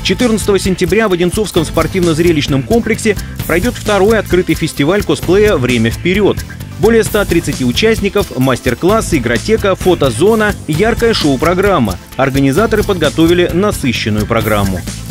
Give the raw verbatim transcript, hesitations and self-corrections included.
четырнадцатого сентября в Одинцовском спортивно-зрелищном комплексе пройдет второй открытый фестиваль косплея «Время вперед». Более ста тридцати участников, мастер-классы, игротека, фотозона и яркая шоу-программа. Организаторы подготовили насыщенную программу.